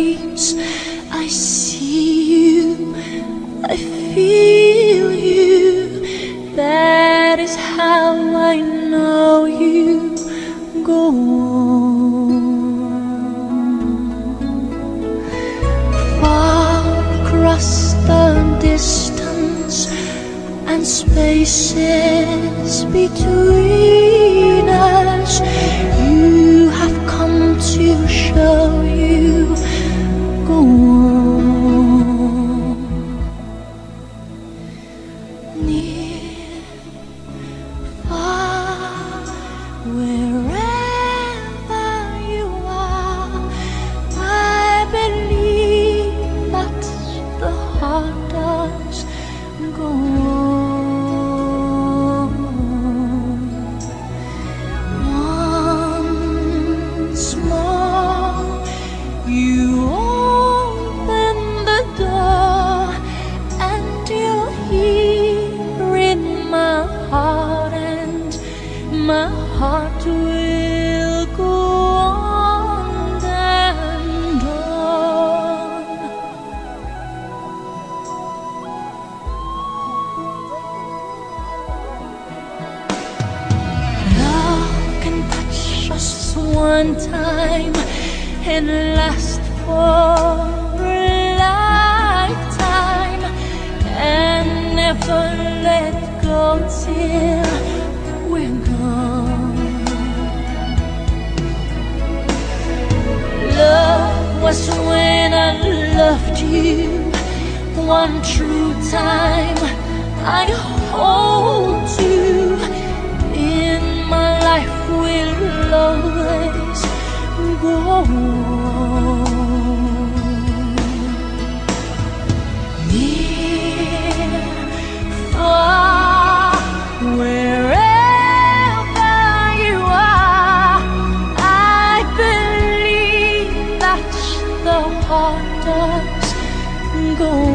dreams. I see you, I feel you. That is how I know you. Go on. Far across the distance and spaces between us, you have come to show you. Go on. Near, far, wherever you are, I believe that the heart does go on. Once more, you open the door, and you're here in my heart, and my heart will go on and on. Love can touch us one time and last for a lifetime, and never let go till we're gone. Love was when I loved you one true time. I hold you in my life, will always go on. Near, far, wherever you are, I believe that the heart does go